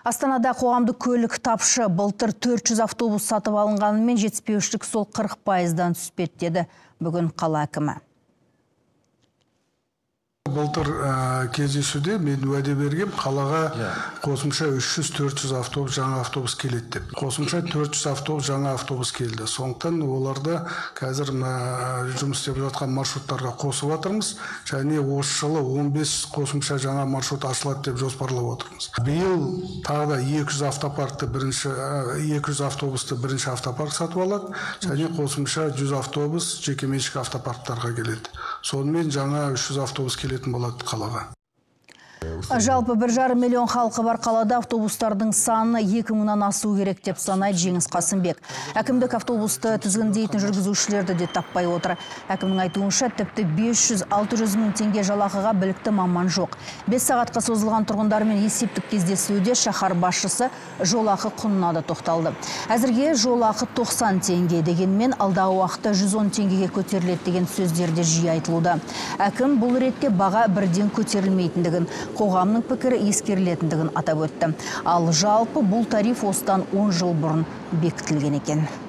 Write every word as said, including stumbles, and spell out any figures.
Астанада қоғамдық көлік тапшы. Былтыр төрт жүз автобус сатып алынғанымен жетіспеушілік сол қырық пайыздан түспеді деді бүгін қала әкімі. Былтыр кездесуде мен уәде бергем, қалаға қосымша үш жүз төрт жүз автобус, жаңа автобус келеді деп. Қосымша төрт жүз автобус, жаңа автобус келді. Сондықтан оларды қазір жұмыс істеп жатқан маршруттарға қосып жатырмыз. Және осы жылы он бес қосымша жаңа маршрут ашылады деп жоспарлап отырмыз. Биыл тағы да екі жүз автопаркты бірінші екі жүз автобусты бірінші автопарк сатып алады. Және қосымша жүз автобус жекеменшік автопарктарға келеді. Сонымен жаңа үш жүз автобус келетін болады қалаға. Жалпы бір жарым миллион халқы бар қалада автобустардың саны екі мыңнан асу керек деп санайды Жеңіс Қасымбек. Әкімдік автобусты тізгіндейтін жүргізушілерді де таппай отыр. Әкімнің айтуынша тіпті бес жүз алты жүз мың теңге жалақыға білікті маман жоқ. бес сағатқа созылған тұрғындармен есептік кездесуде шаһар басшысы жолақы құнына да тоқталды. Әзірге жолақы тоқсан теңге дегенмен алдағы уақытта жүз он теңгеге көтеріледі деген сөздер де жиі айтылуда. Әкім бұл ретте баға бірден көтерілмейтіндігін, қоғамның пікірі ескерілетіндігін атап өтті. Ал жалпы бұл тариф осыдан он жыл бұрын бекітілген екен.